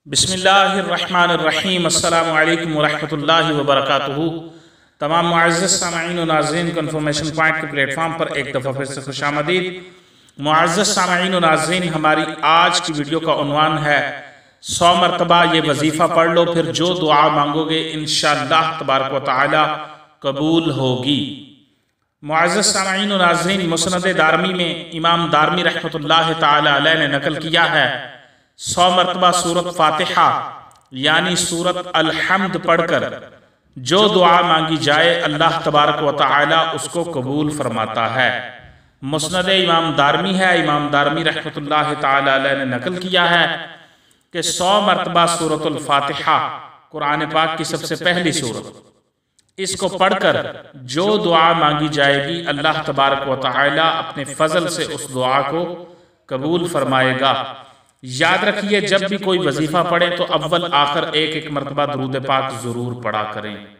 بسم اللہ الرحمن الرحیم۔ السلام علیکم ورحمۃ اللہ وبرکاتہ۔ تمام معزز سامعین و ناظرین کنفرمیشن پوائنٹ کے پلیٹ فارم پر ایک دفعہ پھر سے خوش آمدید۔ معزز سامعین و ناظرین، ہماری آج کی ویڈیو کا عنوان ہے 100 مرتبہ یہ وظیفہ پڑھ لو، پھر جو دعا مانگو گے انشاءاللہ تبارک و تعالی قبول ہوگی۔ معزز سامعین و ناظرین، مسند دارمی میں امام دارمی رحمۃ اللہ تعالی علیہ نے نقل کیا ہے 100 مرتبہ سورت فاتحہ یعنی سورت الحمد پڑھ کر جو دعا مانگی جائے اللہ تبارک و تعالی اس کو قبول فرماتا ہے۔ مسند امام دارمی ہے، امام دارمی رحمۃ اللہ تعالی علیہ نے نقل کیا ہے کہ 100 مرتبہ سورت الفاتحہ قرآن پاک کی سب سے پہلی سورت، اس کو پڑھ کر جو دعا مانگی جائے گی اللہ تبارک و تعالی اپنے فضل سے اس دعا کو قبول فرمائے گا۔ یاد رکھیے، جب بھی کوئی وظیفہ پڑھیں تو اول آخر ایک مرتبہ درود پاک ضرور پڑھا کریں۔